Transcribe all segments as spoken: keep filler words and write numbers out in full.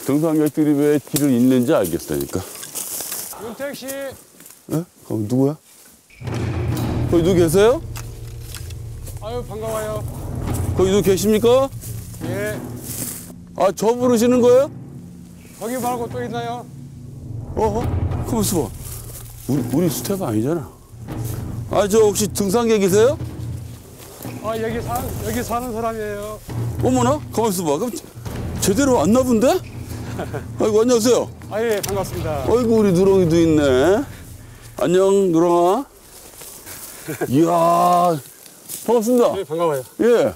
등산객들이 왜 길을 잃는지 알겠다니까. 윤택 씨. 예? 그럼 누구야? 거기 누구 계세요? 아유, 반가워요. 거기 누구 계십니까? 예. 아, 저 부르시는 거예요? 거기 말고 또 있나요? 어허? 가만있어 봐. 우리, 우리 스텝 아니잖아. 아, 저 혹시 등산객이세요? 아, 여기 사, 여기 사는 사람이에요. 어머나? 가만있어 봐. 그럼 제대로 왔나 본데? 아이고, 안녕하세요. 아, 예, 반갑습니다. 아이고, 우리 누렁이도 있네. 안녕, 누렁아. 이야, 반갑습니다. 예, 반가워요. 예.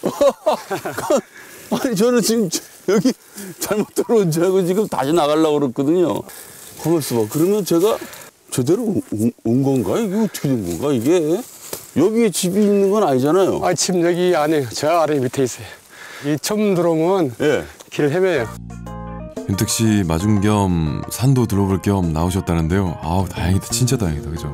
아니, 저는 지금 여기 잘못 들어온 줄 알고 지금 다시 나가려고 그랬거든요. 가만있어 봐. 그러면 제가 제대로 온, 온 건가? 이게 어떻게 된 건가, 이게? 여기에 집이 있는 건 아니잖아요. 아, 집 여기 안에, 저 아래 밑에 있어요. 이 처음 들어오면 예. 길 헤매요. 윤택 씨 맞은 겸 산도 둘러볼 겸 나오셨다는데요. 아우, 다행이다. 진짜 다행이다. 그죠?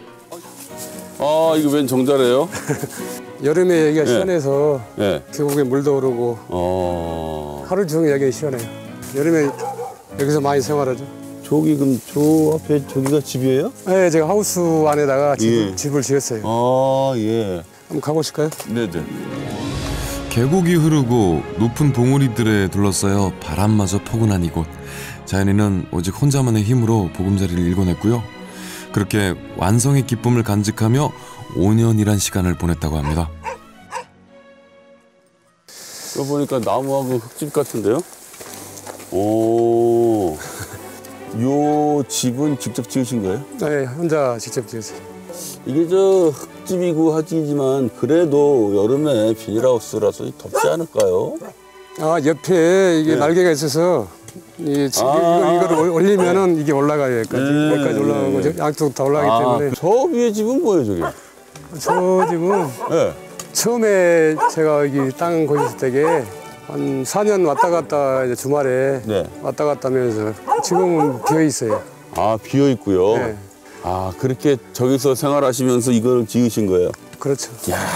아, 이거 웬 정자래요? 여름에 여기가 예. 시원해서 예. 계곡에 물도 오르고 어. 하루 종일 여기가 시원해요. 여름에 여기서 많이 생활하죠. 저기, 그럼 저 앞에 저기가 집이에요? 네, 제가 하우스 안에다가 집, 예. 집을 지었어요. 아, 예. 한번 가보실까요? 네네. 계곡이 흐르고 높은 봉우리들에 둘러싸여 바람마저 포근한 이곳. 자연이는 오직 혼자만의 힘으로 보금자리를 일궈냈고요. 그렇게 완성의 기쁨을 간직하며 오 년이란 시간을 보냈다고 합니다. 이거 보니까 나무하고 흙집 같은데요? 오. 요 집은 직접 지으신 거예요? 네, 혼자 직접 지었어요. 이게 저 흙집이고 하지만 그래도 여름에 비닐하우스라서 덥지 않을까요? 아, 옆에 이게 네. 날개가 있어서 이 지- 아, 이거, 이거를 올리면은 이게 올라가요. 여기까지. 네. 여기까지 올라가고 저 양쪽 다 올라가기 아, 때문에. 저 위에 집은 뭐예요, 저게? 저 집은 네. 처음에 제가 여기 땅 거주했을 때게 한 사 년 왔다 갔다 이제 주말에 네. 왔다 갔다 하면서 지금은 비어 있어요. 아, 비어 있고요. 네. 아, 그렇게 저기서 생활하시면서 이걸 지으신 거예요? 그렇죠.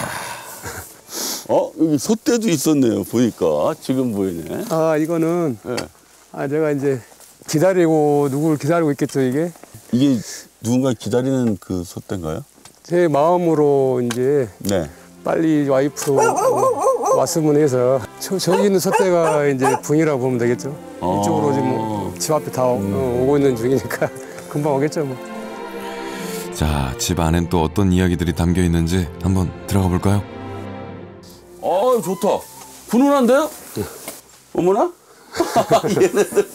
어? 여기 솥대도 있었네요, 보니까. 지금 보이네. 아, 이거는 네. 아, 제가 이제 기다리고 누구를 기다리고 있겠죠, 이게. 이게 누군가 기다리는 그 솥대인가요? 제 마음으로 이제 네. 빨리 와이프 왔으면 해서 저, 저기 있는 솥대가 이제 분이라고 보면 되겠죠. 아. 이쪽으로 지금 집 앞에 다 음. 어, 오고 있는 중이니까 금방 오겠죠 뭐. 자, 집 안엔 또 어떤 이야기들이 담겨 있는지 한번 들어가 볼까요? 아, 좋다. 훈훈한데요? 어머나? 얘네들.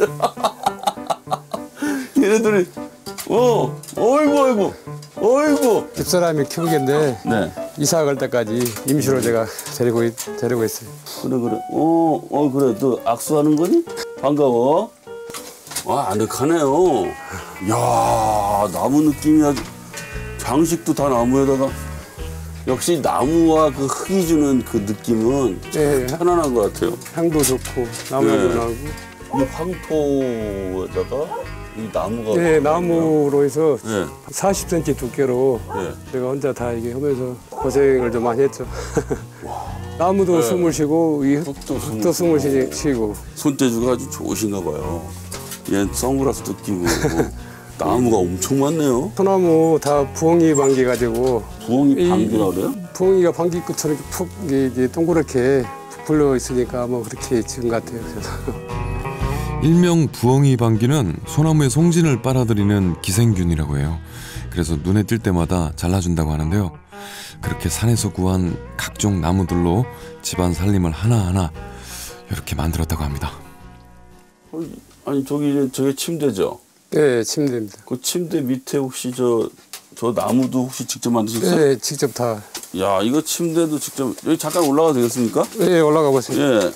얘네들이, 어, 어이구, 어이구, 어이구. 집사람이 키우겠는데 네. 이사 갈 때까지 임시로 제가 데리고, 있, 데리고 있어요. 그래, 그래. 어, 어, 그래. 또 악수하는 거니? 반가워. 와, 아늑하네요. 이야, 나무 느낌이 아주, 장식도 다 나무에다가. 역시 나무와 그 흙이 주는 그 느낌은 네. 편안한 것 같아요. 향도 좋고 나무도 네. 나고. 이 황토에다가 이 나무가. 네, 나무로 해서 네. 사십 센티미터 두께로 네. 제가 혼자 다 이게 하면서 고생을 좀 많이 했죠. 나무도 네. 숨을 쉬고 이 흙도 흙도 숨을 쉬- 쉬고. 손재주가 아주 좋으신가 봐요. 얘 선글라스도 끼고 나무가 엄청 많네요. 소나무 다 부엉이 방귀 가지고 부엉이 이- 방귀라 그래요? 부엉이가 방귀 끝처럼 이렇게 푹 이게 동그랗게 불려 있으니까 뭐 그렇게 지은 것 같아요. 그래서. 일명 부엉이 방귀는 소나무의 송진을 빨아들이는 기생균이라고 해요. 그래서 눈에 띌 때마다 잘라준다고 하는데요. 그렇게 산에서 구한 각종 나무들로 집안 살림을 하나하나 이렇게 만들었다고 합니다. 아니 저기 저게 침대죠? 네, 침대입니다. 그 침대 밑에 혹시 저 저 나무도 혹시 직접 만드셨어요? 네, 직접 다. 야, 이거 침대도 직접 여기 잠깐 올라가도 되겠습니까? 네, 올라가 보세요. 예.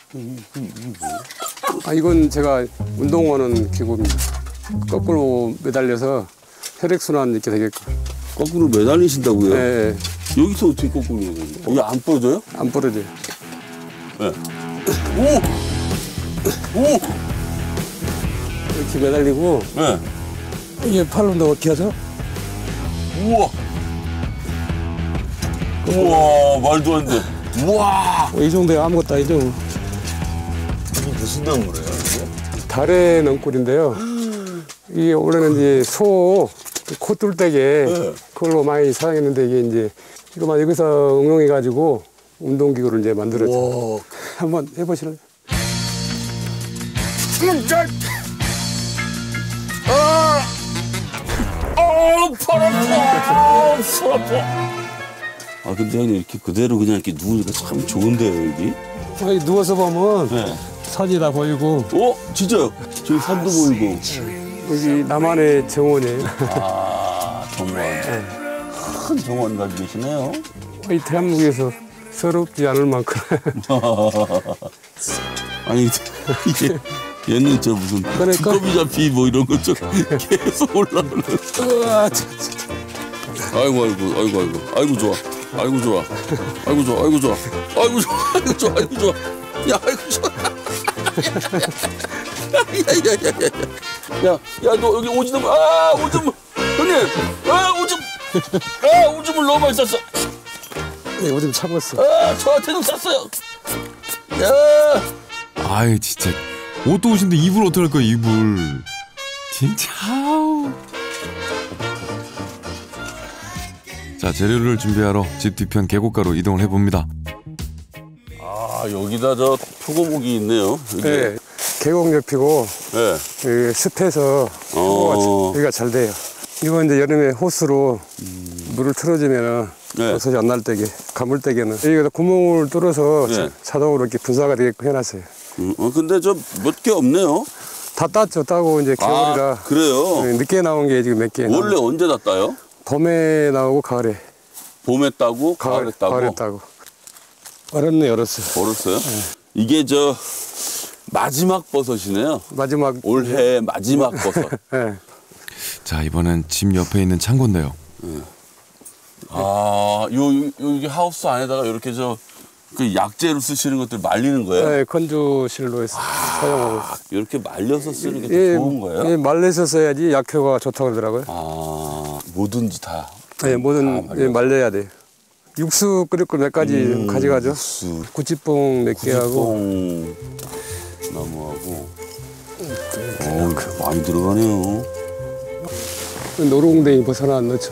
아, 이건 제가 운동하는 기구입니다. 거꾸로 매달려서 혈액순환 이렇게 되게끔. 거꾸로 매달리신다고요? 네, 여기서 어떻게 거꾸로 매달려요? 이게 안 부러져요? 안 부러져요. 네. 오! 오! 이렇게 매달리고 네. 이게 팔로 넣게 하죠. 우와! 우와, 말도 안 돼. 우와! 이 정도에 아무것도 아니죠. 이게 무슨 나무래요, 이게? 달의 넝굴인데요. 이게 원래는 이제 소 코 뚫대게 네. 그걸로 많이 사용했는데 이게 이제 이거만 여기서 응용해가지고 운동기구를 이제 만들었죠. 와. 한번 해보실래요? 아! 어, 팔 아파! 손 아파! 아, 근데 형님 이렇게 그대로 그냥 이렇게 누우니까 참 좋은데요, 여기? 여기 누워서 보면 네. 산이 다 보이고 어? 진짜요? 저기 산도 보이고. 여기 나만의 정원이에요. 아, 정원. 큰 정원 가지고 계시네요. 이 대한민국에서 서럽지 않을 만큼. 아니, 이게 얘는 저 무슨 그러니까? 두꺼비 잡히 뭐 이런 거 좀 계속 올라오는. 우와, 참, 참. 아이고, 아이고, 아이고, 아이고. 아이고, 좋아. 아이고, 좋아. 아이고, 좋아. 아이고, 좋아. 아이고, 좋아. 아이고, 좋아. 아이고, 좋아. 야, 아이고, 좋아. 야, 야, 야, 야, 야. 야, 야, 너 여기 오줌, 아, 오줌. 형님, 아, 오줌. 아, 오줌을 너무 많이 쌌어. 네, 오줌 참았어. 아, 저한테 좀 쌌어요. 야. 아이 진짜 옷도 옷인데 이불 어떡할 거야 이불. 진짜. 아우. 자 재료를 준비하러 집 뒤편 계곡가로 이동을 해봅니다. 아, 여기다 저 표고목이 있네요. 여기. 네, 계곡 옆이고 네. 그 습해서 표고가 어. 여기가 잘 돼요. 이거 이제 여름에 호스로 물을 틀어주면은 네. 버섯이 안 날 때게 가물 때게는 여기다 구멍을 뚫어서 네. 자, 자동으로 이렇게 분사가 되게끔 해놨어요. 음, 어, 근데 저 몇 개 없네요. 다 땄죠. 따고 이제 겨울이라 아, 그래요? 네, 늦게 나온 게 지금 몇 개. 원래 언제 다 따요? 봄에 나오고 가을에. 봄에 따고 가을, 가을에 따고 가을에 따고. 얼었네, 얼었어. 얼었어요? 이게 저 마지막 버섯이네요. 마지막. 올해 마지막 버섯. 네. 자 이번엔 집 옆에 있는 창고인데요. 아, 요, 요, 여기 하우스 안에다가 이렇게 저 그 약재로 쓰시는 것들 말리는 거예요? 네, 건조실로 해서 사용하고. 아, 이렇게 말려서 쓰는 게 더 예, 좋은 거예요? 예, 말려서 써야지 약효가 좋다고 그러더라고요. 아, 뭐든지 다. 네, 뭐든 다 예, 말려야 돼요. 육수 끓일 거 몇 가지 음, 가져가죠. 육수, 구찌뽕 몇 개 하고. 구지뽕 나무하고. 어, 많이 들어가네요. 노루궁뎅이 버섯 하나 넣죠.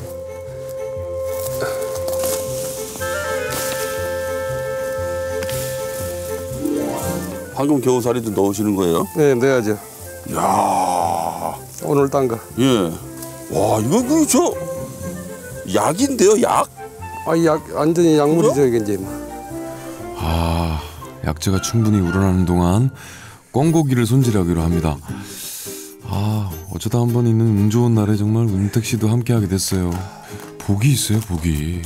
방금 겨우살이도 넣으시는 거예요? 네, 넣어야죠. 이야, 오늘 딴 거. 예. 와, 이거 그 저 약인데요, 약? 아, 이 약, 완전히 약물이죠, 이게 이제. 아 약재가 충분히 우러나는 동안 꿩고기를 손질하기로 합니다. 아 어쩌다 한번 있는 운 좋은 날에 정말 은택 씨도 함께하게 됐어요. 복이 있어요 복이.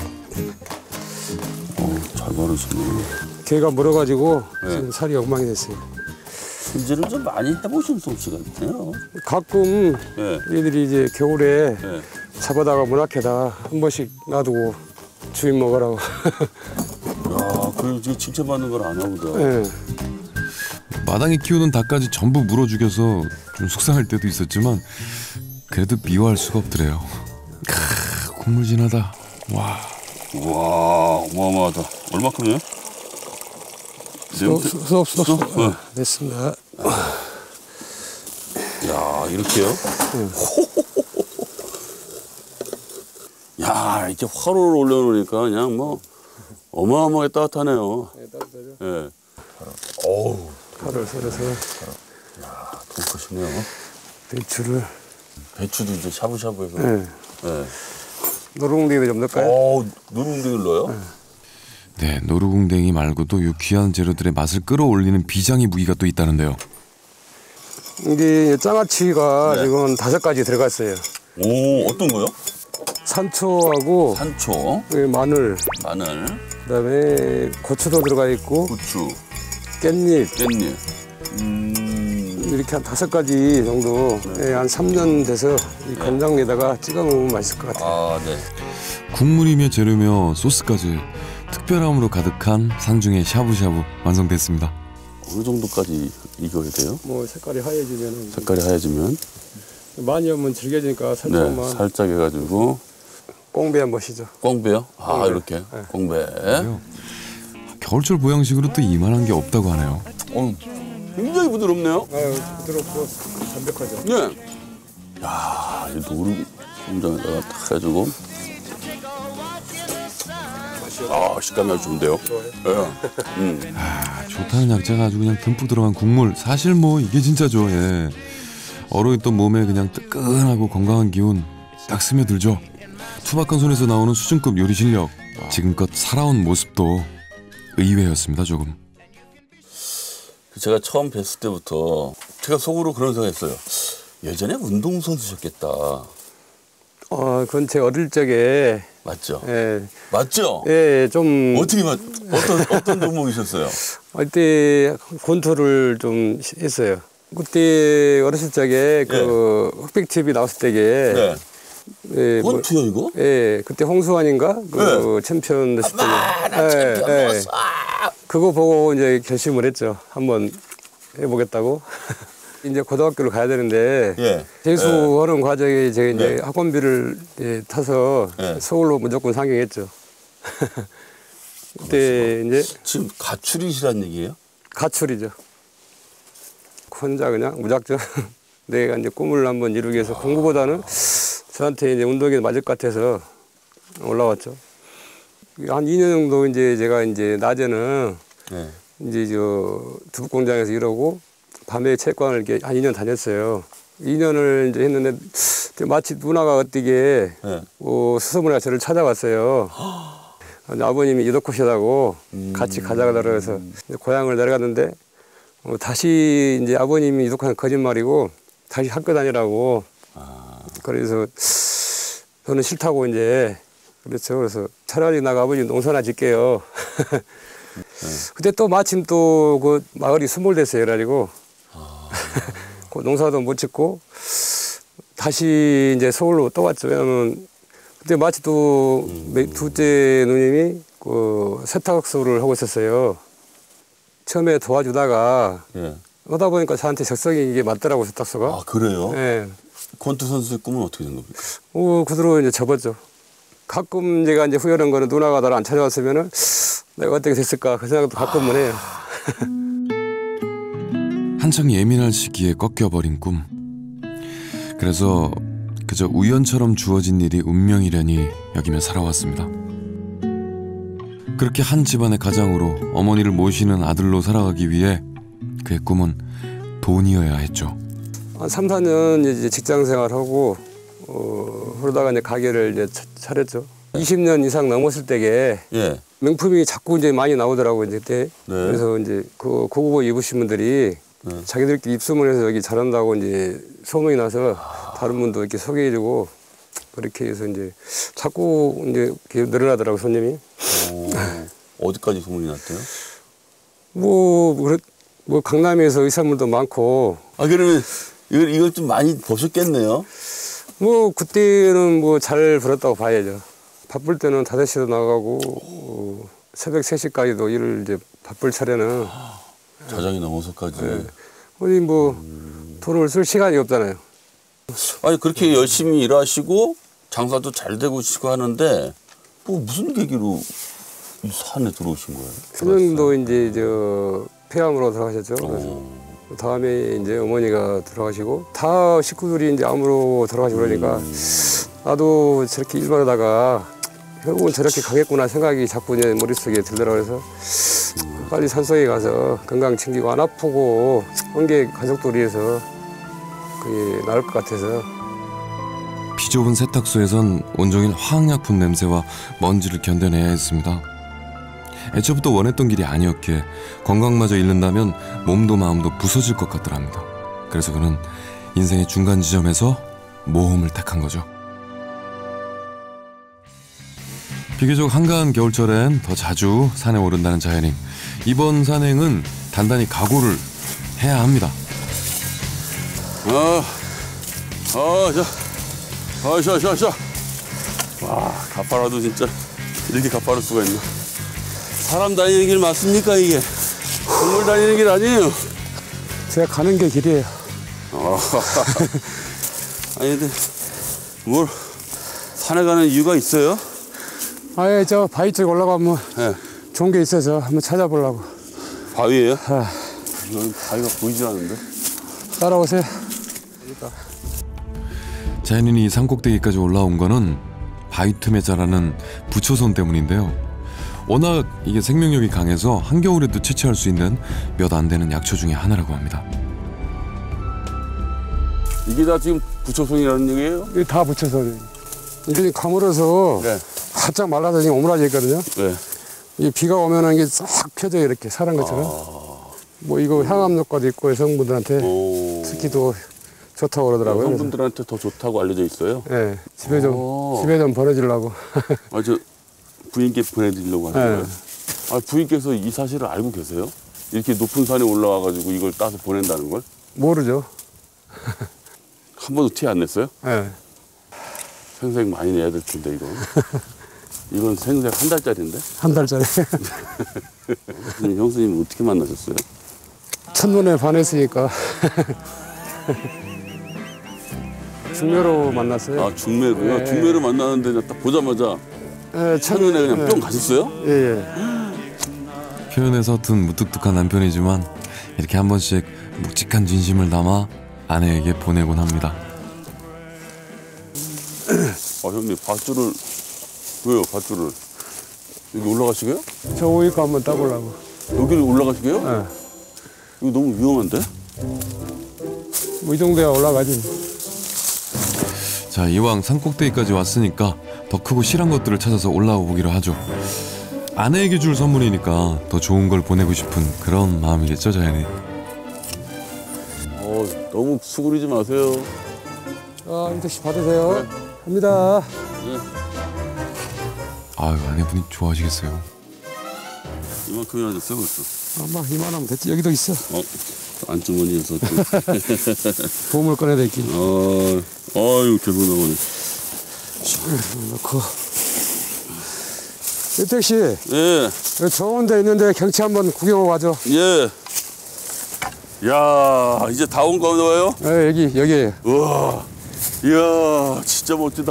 어, 잘 바르시네. 개가 물어가지고 네. 지금 살이 엉망이 됐어요. 손질을 좀 많이 해보신 솜씨가 있네요. 가끔 예. 얘들이 이제 겨울에 예. 잡아다가 문 앞에다 한 번씩 놔두고 주인 먹으라고. 야, 그리고 지금 칭찬받는 걸 안 하보다. 네. 마당에 키우는 닭까지 전부 물어 죽여서 좀 속상할 때도 있었지만 그래도 미워할 수가 없더래요. 크, 국물 진하다. 와. 와, 어마어마하다. 얼마큼이에요? 수업, 수업, 수업, 수업. 네. 됐습니다. 야, 이렇게요? 야, 이렇게 화로를 올려놓으니까 그냥 뭐 어마어마하게 따뜻하네요. 네, 따뜻하죠. 예. 어우, 파를 썰어서 독하시네요. 배추를. 배추도 이제 샤브샤브해서. 네. 예. 노루궁뎅이도 좀 넣을까요? 어우, 누룽댕이를 넣어요? 네, 노루궁뎅이 말고도 이 귀한 재료들의 맛을 끌어올리는 비장의 무기가 또 있다는데요. 이게 장아찌가 네. 지금 다섯 가지 들어갔어요. 오, 어떤 거요? 산초하고 산초, 그 마늘, 마늘, 그다음에 고추도 들어가 있고 고추, 깻잎 깻잎. 음, 이렇게 한 다섯 가지 정도 예, 한 삼 년 돼서 이 간장에다가 찍어 먹으면 맛있을 것 같아요. 아, 네. 국물이며 재료며 소스까지 특별함으로 가득한 산중의 샤브샤브 완성됐습니다. 어느 정도까지 익어야 돼요? 뭐 색깔이 하얘지면 색깔이 하얘지면. 많이 하면 질겨지니까 네, 살짝만 살짝 해가지고. 꽁배 한번 시죠. 꽁배요? 아, 꽁배. 이렇게. 꽁배. 겨울철 보양식으로 또 이만한 게 없다고 하네요. 어, 굉장히 부드럽네요. 아유, 부드럽고 담백하죠. 네. 야, 이 노루 공장에다가 딱 해가지고. 아, 식감이 아주 좋은데요. 예. 음. 아, 좋다는 약재가 아주 그냥 듬뿍 들어간 국물. 사실 뭐 이게 진짜죠. 예. 얼어있던 몸에 그냥 뜨끈하고 건강한 기운 딱 스며들죠. 투박한 손에서 나오는 수준급 요리 실력. 지금껏 살아온 모습도 의외였습니다. 조금. 제가 처음 뵀을 때부터 제가 속으로 그런 생각했어요. 예전에 운동선수셨겠다. 어, 그건 제 어릴 적에 맞죠? 예, 맞죠? 예, 좀 어떻게 맞, 어떤, 어떤 종목이셨어요? 그때 권투를 좀 했어요. 그때 어렸을 적에 그 흑백 티비 나왔을 때게 네. 예, 뭐, 권투요, 이거? 예, 그때 홍수환인가 그 챔피언 됐을 때. 아, 나 챔피언 예, 먹었어. 아! 그거 보고 이제 결심을 했죠. 한번 해보겠다고. 이제 고등학교를 가야 되는데 예. 재수하는 과정에 제가 이제 네. 학원비를 예, 타서 네. 서울로 무조건 상경했죠. 그때 이제 지금 가출이시란 얘기예요? 가출이죠. 혼자 그냥 무작정 내가 이제 꿈을 한번 이루기 위해서 공부보다는 저한테 이제 운동이 맞을 것 같아서 올라왔죠. 한 이 년 정도 이제 제가 이제 낮에는 네. 이제 저 두부 공장에서 일하고 밤에 체육관을 이렇게 한 이 년 다녔어요. 이 년을 이제 했는데 마치 누나가 어떻게 네. 어, 수소문이가 저를 찾아왔어요. 아버님이 이덕호시다고 음. 같이 가자고 그래서 고향을 내려갔는데 어, 다시 이제 아버님이 이덕호는 거짓말이고 다시 학교 다니라고. 아. 그래서 저는 싫다고 이제 그렇죠. 그래서 차라리 나가 아버님 농사나 짓게요. 네. 그때 또 마침 또 그 마을이 수몰됐어요. 그래가지고 아. 그 농사도 못 짓고 다시 이제 서울로 또 왔죠. 왜냐면 그때 마치 또 음. 둘째 누님이 그 세탁소를 하고 있었어요. 처음에 도와주다가 예. 하다 보니까 저한테 적성이 이게 맞더라고 세탁소가. 아, 그래요? 예. 권투 선수의 꿈은 어떻게 된 겁니까? 오, 그대로 이제 접었죠. 가끔 제가 이제 후회하는 거는 누나가 나를 안 찾아왔으면은 내가 어떻게 됐을까 그 생각도 가끔은 해요. 한창 예민할 시기에 꺾여버린 꿈. 그래서 그저 우연처럼 주어진 일이 운명이려니 여기며 살아왔습니다. 그렇게 한 집안의 가장으로 어머니를 모시는 아들로 살아가기 위해 그의 꿈은 돈이어야 했죠. 한 삼, 사 년 이제 직장 생활하고 어, 그러다가 이제 가게를 이제 차, 차렸죠. 이십 년 이상 넘었을 때게 예. 명품이 자꾸 이제 많이 나오더라고요, 이제 그때. 네. 그래서 이제 그 고급 옷 입으신 분들이 네. 자기들끼리 입소문을 해서 여기 잘한다고 이제 소문이 나서 다른 분도 이렇게 소개해주고 그렇게 해서 이제 자꾸 이제 이렇게 늘어나더라고요, 손님이. 오, 어디까지 소문이 났대요? 뭐, 뭐, 뭐 강남에서 의사물도 많고 아, 그러면 이걸, 이걸 좀 많이 보셨겠네요? 뭐 그때는 뭐 잘 벌었다고 봐야죠. 바쁠 때는 다섯 시도 나가고 어, 새벽 세 시까지도 일을 이제 바쁠 차례는 자장이 넘어서까지. 네. 어디 뭐 음. 돈을 쓸 시간이 없잖아요. 아니, 그렇게 열심히 일하시고 장사도 잘 되고 시고 하는데 뭐 무슨 계기로 이 산에 들어오신 거예요? 선생님도 이제 저 폐암으로 돌아가셨죠. 그래서 어. 다음에 이제 어머니가 돌아가시고 다 식구들이 이제 암으로 돌아가시고 그러니까 나도 저렇게 일만 하다가 결국은 저렇게 가겠구나 생각이 자꾸 이제 머릿속에 들더라고요. 그래서 빨리 산속에 가서 건강 챙기고 안 아프고 한 게 가족들 위해서 그게 나을 것 같아서. 비 좁은 세탁소에선 온종일 화학약품 냄새와 먼지를 견뎌내야 했습니다. 애초부터 원했던 길이 아니었기에 건강마저 잃는다면 몸도 마음도 부서질 것 같더랍니다. 그래서 그는 인생의 중간 지점에서 모험을 택한 거죠. 비교적 한가한 겨울철엔 더 자주 산에 오른다는 자연인. 이번 산행은 단단히 각오를 해야 합니다. 아, 아, 자, 아, 자, 자, 자. 와, 가파라도 진짜 이렇게 가파를 수가 있나? 사람 다니는 길 맞습니까, 이게? 동물 다니는 길 아니에요? 제가 가는 게 길이에요. 아, 아니, 근데 뭘 산에 가는 이유가 있어요? 아예 저 바위 쪽 올라가면 예. 좋은 게 있어서 한번 찾아보려고. 바위예요? 아, 이건 바위가 보이지 않는데? 따라오세요. 자연인이 산꼭대기까지 올라온 거는 바위 틈에 자라는 부초손 때문인데요. 워낙 이게 생명력이 강해서 한겨울에도 채취할 수 있는 몇 안 되는 약초 중에 하나라고 합니다. 이게 다 지금 부초손이라는 얘기예요? 이게 다 부초손이에요. 이게 가물어서 네. 바짝 말라서 지금 오므라져 있거든요. 네. 이 비가 오면은 이게 싹 펴져요. 이렇게 사는 것처럼. 아... 뭐 이거 향암 효과도 있고 여성분들한테 오... 특히 또 좋다고 그러더라고요. 여성분들한테 더 좋다고 알려져 있어요? 네. 집에 좀 오... 집에 좀 보내주려고. 아, 저 부인께 보내드리려고 하는 거예요? 네. 아, 부인께서 이 사실을 알고 계세요? 이렇게 높은 산에 올라와가지고 이걸 따서 보낸다는 걸? 모르죠. 한 번도 티 안 냈어요? 네. 생색 많이 내야 될 텐데, 이건. 이건 생색 한 달짜리인데? 한 달짜리. 형수님 어떻게 만나셨어요? 첫눈에 반했으니까. 중매로 만났어요. 아, 중매로요? 네. 중매로 만나는데 그냥 딱 보자마자 네, 첫눈에 그냥 네. 뿅 가셨어요? 예, 예. 표현에 서툰 무뚝뚝한 남편이지만 이렇게 한 번씩 묵직한 진심을 담아 아내에게 보내곤 합니다. 아, 형님, 밧줄을, 왜요, 밧줄을? 여기 올라가시게요? 저 오이과 한번 따보려고. 여기를 올라가시게요? 네. 이거 너무 위험한데? 뭐 이 정도야 올라가지. 자, 이왕 산꼭대기까지 왔으니까 더 크고 실한 것들을 찾아서 올라와 보기로 하죠. 아내에게 줄 선물이니까 더 좋은 걸 보내고 싶은 그런 마음이겠죠, 자연이. 어, 너무 수그리지 마세요. 아, 윤택 씨 받으세요. 네. 갑니다. 네. 아유, 아내분이 좋아하시겠어요. 이만큼이나 됐어요, 벌써. 아마 이만하면 됐지. 여기도 있어. 어, 안주머니에서 또. 보물 꺼내야 될기. 어, 아유, 계속 나오네. 넣고. 윤택 씨, 예, 여기 좋은 데 있는데 경치 한번 구경 와줘. 예. 야, 이제 다 온 거예요? 네, 여기, 여기에요. 우와, 이야, 진짜 멋지다.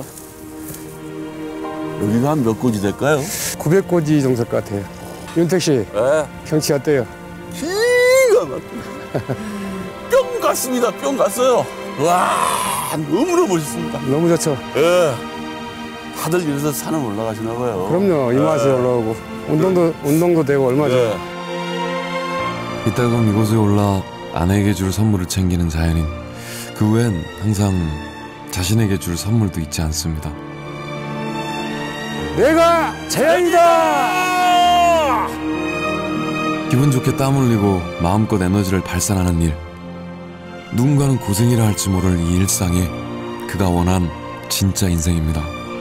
여기가 한 몇 곳이 될까요? 구백 고지 정도 될 것 같아요. 윤택 씨, 예. 경치 어때요? 기가 막히네. 뿅 갔습니다. 뿅 갔어요. 와, 너무나 멋있습니다. 너무 좋죠? 예. 다들 이래서 산을 올라가시나 봐요. 그럼요. 이 맛에 예. 올라오고. 운동도, 운동도 되고 얼마죠? 예. 이따금 이곳에 올라 아내에게 줄 선물을 챙기는 자연인. 그 후엔 항상 자신에게 줄 선물도 잊지 않습니다. 내가 자연이다! 기분 좋게 땀 흘리고 마음껏 에너지를 발산하는 일. 누군가는 고생이라 할지 모를 이 일상이 그가 원한 진짜 인생입니다.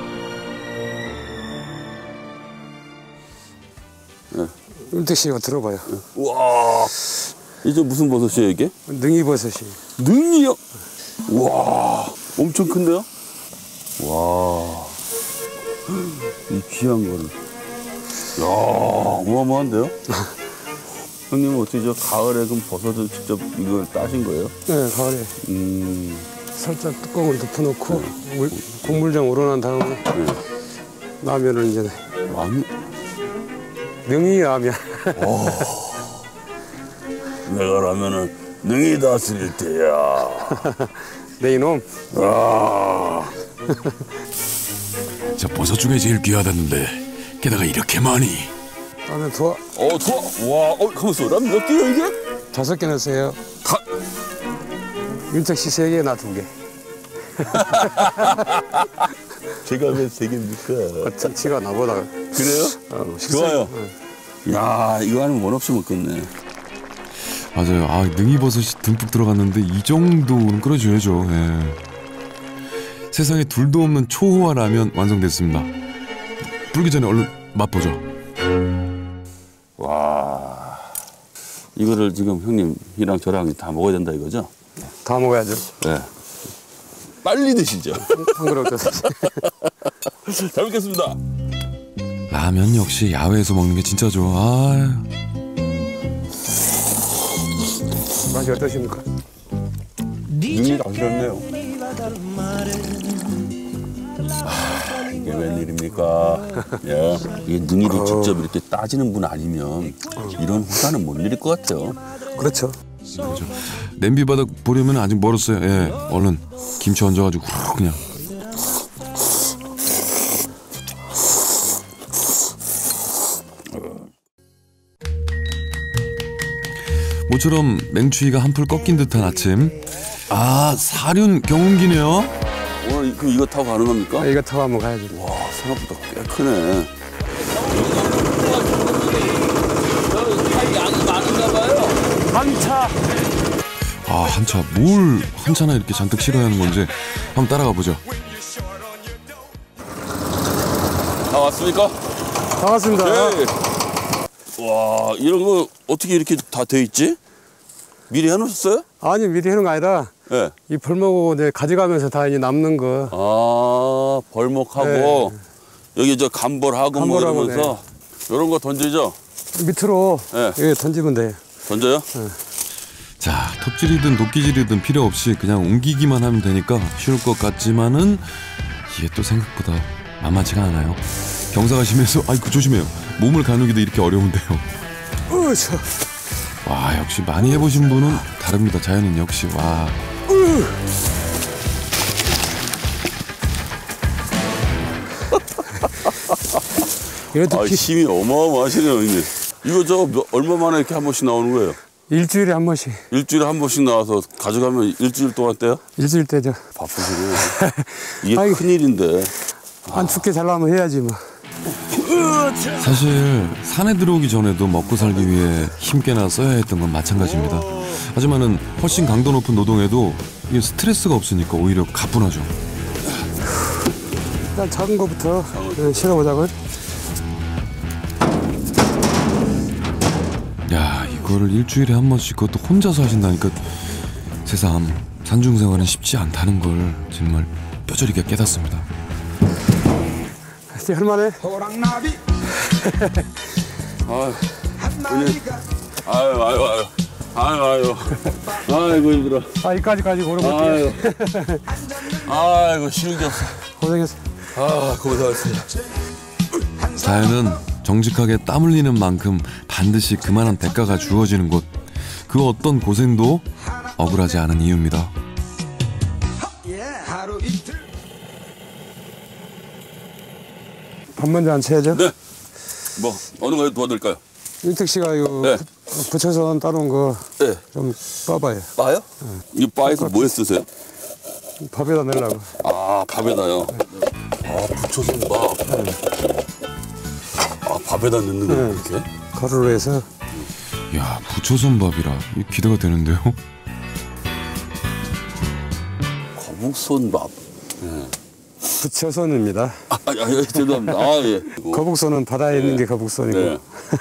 윤택 씨 이거 들어봐요. 우와, 이제 무슨 버섯이에요, 이게? 능이버섯이. 능이요? 와, 엄청 큰데요? 와, 이 귀한 거를. 야, 어마어마한데요? 형님은 어떻게 저 가을에 그럼 버섯을 직접 이걸 따신 거예요? 네, 가을에. 음, 살짝 뚜껑을 덮어놓고 물, 국물장 우러난 다음에 네. 라면을 이제 라면? 능이 라면. 내가 라면은 능이 다스릴 때야. 내 이놈. 아, 저 버섯 중에 제일 귀하다는데 게다가 이렇게 많이. 라면 좋아. 어, 좋아. 와, 어, 가만있어. 라면 몇 개요, 이게? 다섯 개 넣으세요. 다. 윤택 씨 세 개, 나 두 개. 제가 왜 세 개입니까? 치가 나보다. 그래요? 어, 식사- 좋아요. 응. 야, 이거 아니면 원 없이 먹겠네. 맞아요. 아, 능이버섯이 듬뿍 들어갔는데 이 정도는 끓여줘야죠. 예. 세상에 둘도 없는 초호화 라면 완성됐습니다. 불기 전에 얼른 맛보죠. 와, 이거를 지금 형님이랑 저랑 다 먹어야 된다 이거죠? 다 먹어야죠. 네. 빨리 드시죠. 한 그릇 더. 잘 먹겠습니다. 라면 역시 야외에서 먹는 게 진짜죠. 아, 맛이 어떠십니까? 눈이 가시렸네요. 아, 이게 웬일입니까? 예, 이게 능이를 직접 이렇게 따지는 분 아니면 이런 호사는 못 누릴 것 같아요. 그렇죠. 그렇죠. 냄비 바닥 보려면 아직 멀었어요. 예, 얼른 김치 얹어가지고 후 그냥. 모처럼 맹추위가 한풀 꺾인 듯한 아침. 아, 사륜 경운기네요. 오늘 그 이거 타고 가는 겁니까? 아, 이거 타고 한번 가야지. 와, 생각보다 꽤 크네. 차 양이 많은가 봐요. 한차. 아, 한차 뭘 한차나 이렇게 잔뜩 실어야 하는 건지 한번 따라가 보죠. 다 왔습니까? 다 왔습니다. 네. 와, 이런 거 어떻게 이렇게 다 돼 있지? 미리 해놓으셨어요? 아니 미리 해놓은 거 아니라 네. 이 벌목 이제 가져가면서 다 이제 남는 거. 아, 벌목하고 여기 저 감벌하고 뭐 감벌하고, 이러면서 이런 거 던지죠? 밑으로 네. 예, 던지면 돼. 던져요? 자, 톱질이든 도끼질이든 필요 없이 그냥 옮기기만 하면 되니까 쉬울 것 같지만은 이게 또 생각보다 만만치가 않아요. 경사가 심해서 아이고 조심해요. 몸을 가누기도 이렇게 어려운데요. 으쌰. 와, 역시 많이 해보신 분은 다릅니다. 자연인 역시. 와. 이것도 아, 기- 힘이 어마어마하시네요, 형님. 이거 저 몇- 얼마 만에 이렇게 한 번씩 나오는 거예요? 일주일에 한 번씩. 일주일에 한 번씩 나와서 가져가면 일주일 동안 떼요? 일주일 때죠. 바쁘시네. 이게 아이고. 큰일인데. 안 춥게 잘 나오면 해야지 뭐. 사실 산에 들어오기 전에도 먹고 살기 위해 힘께나 써야 했던 건 마찬가지입니다. 하지만은 훨씬 강도 높은 노동에도 이게 스트레스가 없으니까 오히려 가뿐하죠. 일단 작은 거부터 예, 실어보자고요. 야, 이거를 일주일에 한 번씩 그것도 혼자서 하신다니까 세상 산중생활은 쉽지 않다는 걸 정말 뼈저리게 깨닫습니다. 이제 할만해. 아유, 형님. 아유, 아유, 아유. 아유, 아유. 아이고, 힘들어. 아, 이까지까지 고르고 아유. 아이고, 쉬운 게 없어. 고생했어. 아, 고생하셨습니다. 자연은 정직하게 땀 흘리는 만큼 반드시 그만한 대가가 주어지는 곳. 그 어떤 고생도 억울하지 않은 이유입니다. 밥 먼저 안 쳐야죠. 네. 뭐, 어느 거에 도와드릴까요? 윤택 씨가 이거 네. 부- 부쳐서 따놓은 거 좀 네. 봐봐요. 빠요? 이 빠에서 뭐에 쓰세요? 밥에다 넣으려고. 아, 밥에다요? 아, 부쳐서 밥. 아, 밥에다 넣는 거 네. 이렇게? 가루로 해서. 야, 부초선밥이라 이 기대가 되는데요. 거북손밥. 네. 부쳐선입니다. 아, 아, 아, 죄송합니다. 아, 예. 거북선은 바다에 있는 네. 게 거북선이고. 네.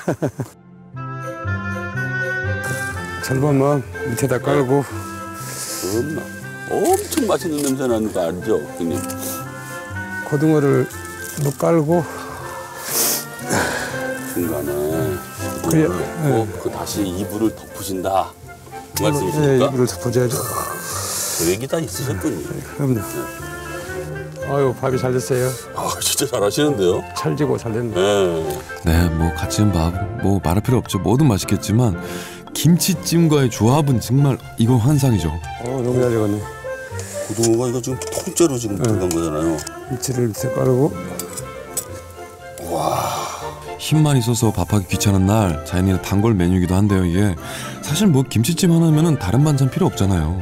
절반만 밑에다 깔고. 엄마. 엄청 맛있는 냄새 나는 거 알죠, 형님? 고등어를 또 깔고. 중간에 그래, 고 그 다시 이불을 덮으신다. 그 네, 말씀이십니까? 이불을 덮어줘야죠. 계획이 다 있으셨군요. 그럼요. 아유, 밥이 잘 됐어요. 아, 진짜 잘하시는데요? 찰지고 잘 됐네. 네. 네, 뭐 같이 한 밥, 뭐 말할 필요 없죠. 뭐든 맛있겠지만 김치찜과의 조합은 정말 이건 환상이죠. 어, 너무 잘 익었네. 고등어가 이거 지금 통째로 지금 들어간 거잖아요. 김치를 밑에 깔고. 힘만 있어서 밥하기 귀찮은 날 자연인의 단골 메뉴이기도 한데요. 이게 사실 뭐 김치찜 하나면은 다른 반찬 필요 없잖아요.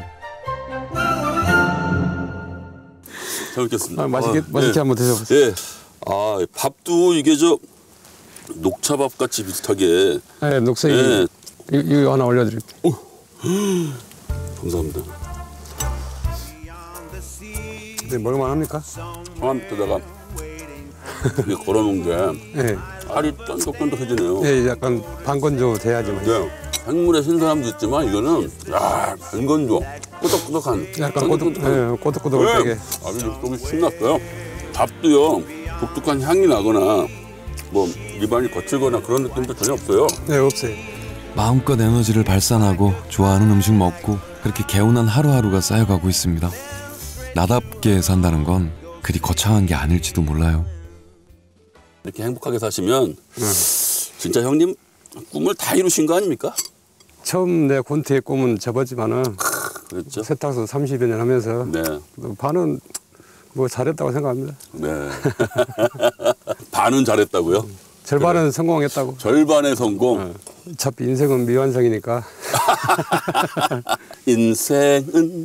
잘 먹겠습니다. 아, 맛있게, 아, 맛있게 예. 한번 드셔보세요. 예. 아, 밥도 이게 저 녹차밥 같이 비슷하게. 네, 녹색이. 예. 이, 이거 하나 올려드릴게요. 감사합니다. 네, 먹을만 합니까? 처음부터다가 이게 걸어놓은 게 네. 알이 쫀득쫀득해지네요. 네, 약간 반건조 돼야지만. 네. 생물의 신선함도 있지만 이거는 야, 반건조, 꾸덕꾸덕한. 약간 꼬득, 쫀득쫀득한. 네, 꼬득꼬득하게. 네. 아주 속이 신났어요. 밥도요, 독특한 향이 나거나 뭐 입안이 거칠거나 그런 느낌도 전혀 없어요. 네, 없어요. 마음껏 에너지를 발산하고 좋아하는 음식 먹고 그렇게 개운한 하루하루가 쌓여가고 있습니다. 나답게 산다는 건 그리 거창한 게 아닐지도 몰라요. 이렇게 행복하게 사시면 진짜 형님 꿈을 다 이루신 거 아닙니까? 처음 내 곤트의 꿈은 접었지만은 그렇죠. 세탁소 삼십여 년 하면서 네. 반은 뭐 잘했다고 생각합니다. 네. 반은 잘했다고요? 절반은 그래. 성공했다고. 절반의 성공. 어. 어차피 인생은 미완성이니까. 인생은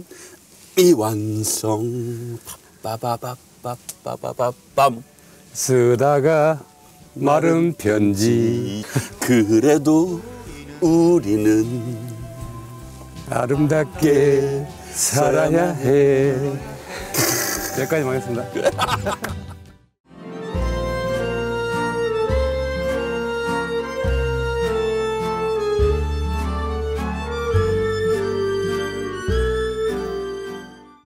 미완성. 빠바바바바바밤. 쓰다가 마른 편지. 그래도 우리는 아름답게 살아야 해. 여기까지 하겠습니다.